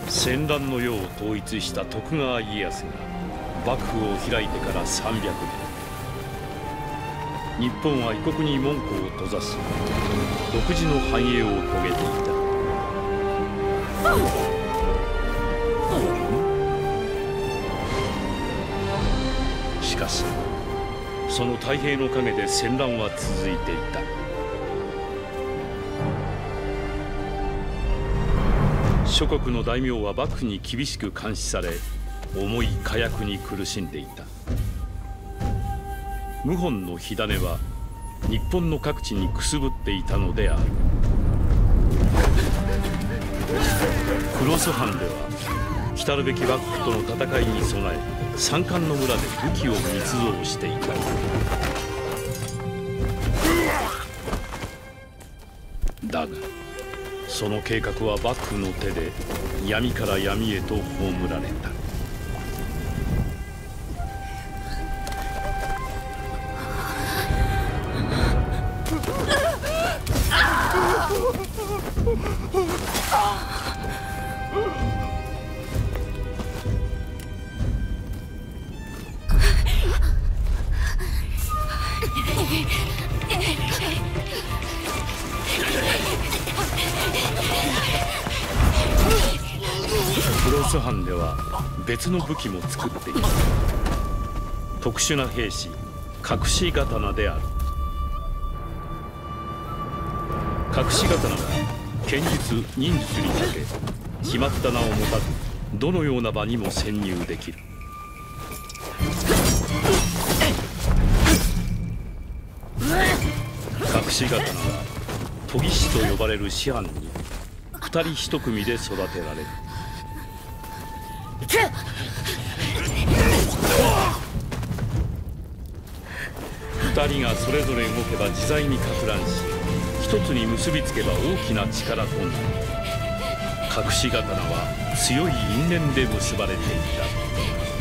戦乱の世を統一した徳川家康が幕府を開いてから300年、日本は異国に門戸を閉ざし、独自の繁栄を遂げていた。しかしその太平の陰で戦乱は続いていた。諸国の大名は幕府に厳しく監視され、重い火薬に苦しんでいた。謀反の火種は日本の各地にくすぶっていたのである。黒須藩では来るべき幕府との戦いに備え、山間の村で武器を密造していた。だがその計画は幕府の手で闇から闇へと葬られた。黒須藩では別の武器も作っている。特殊な兵士、隠し刀である。隠し刀は剣術、忍術に長け、決まった名を持たずどのような場にも潜入できる。隠し刀は研ぎ師と呼ばれる師範に2人1組で育てられる。2人がそれぞれ動けば自在にかく乱し、一つに結びつけば大きな力となる。隠し刀は強い因縁で結ばれていた。